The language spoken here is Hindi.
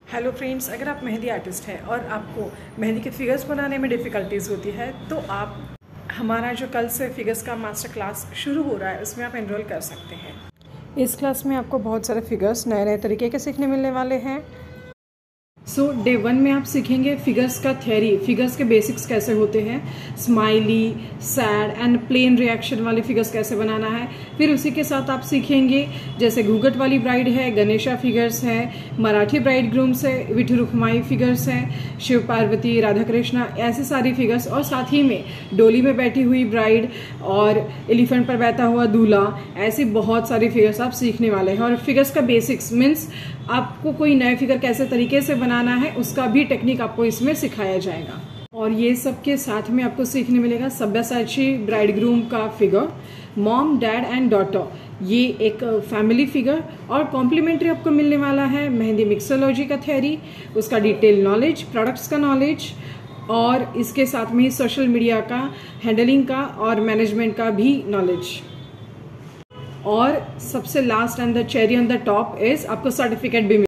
हेलो फ्रेंड्स, अगर आप मेहंदी आर्टिस्ट हैं और आपको मेहंदी के फिगर्स बनाने में डिफ़िकल्टीज़ होती है तो आप हमारा जो कल से फिगर्स का मास्टर क्लास शुरू हो रहा है उसमें आप एनरोल कर सकते हैं। इस क्लास में आपको बहुत सारे फिगर्स नए नए तरीके के सीखने मिलने वाले हैं। डे 1 में आप सीखेंगे फिगर्स का थ्योरी, फिगर्स के बेसिक्स कैसे होते हैं, smiley, sad and plain reaction वाले फिगर्स कैसे बनाना है। फिर उसी के साथ आप सीखेंगे जैसे घूंघट वाली ब्राइड है, गणेशा फिगर्स है, मराठी ब्राइड ग्रूम्स है, विठू रुक्माई फिगर्स हैं, शिव पार्वती, राधा कृष्णा, ऐसे सारी फिगर्स, और साथ ही में डोली में बैठी हुई ब्राइड और एलिफेंट पर बैठा हुआ दूल्हा, ऐसी बहुत सारी फिगर्स आप सीखने वाले हैं। और फिगर्स का बेसिक्स मीन्स आपको कोई नए फिगर कैसे तरीके से बनाना है उसका भी टेक्निक आपको इसमें सिखाया जाएगा। और ये सब के साथ में आपको सीखने मिलेगा सब्यासाची ब्राइड ग्रूम का figure, mom, dad and daughter, ये एक फैमिली फिगर, और कॉम्प्लीमेंट्री आपको मिलने वाला है मेहंदी मिक्सोलॉजी का थ्योरी, उसका डिटेल नॉलेज, प्रोडक्ट्स का नॉलेज, और इसके साथ में सोशल मीडिया का हैंडलिंग का और मैनेजमेंट का भी नॉलेज। और सबसे last and the cherry on the top is आपको सर्टिफिकेट भी